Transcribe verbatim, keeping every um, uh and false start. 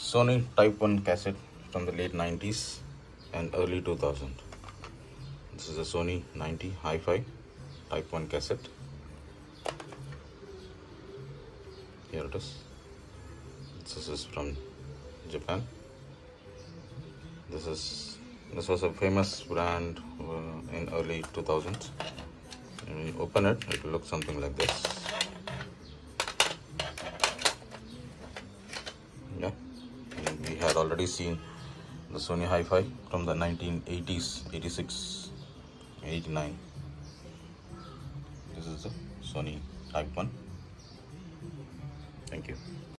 Sony Type one cassette from the late nineties and early two thousand. This is a Sony ninety HiFi Type one cassette. Here it is. This is from Japan. This is this was a famous brand uh, in early two thousands. When you open it, it will look something like this. Yeah, and we had already seen the Sony HiFi from the nineteen eighties, eighty-six, eighty-nine. This is the Sony Type one. Thank you.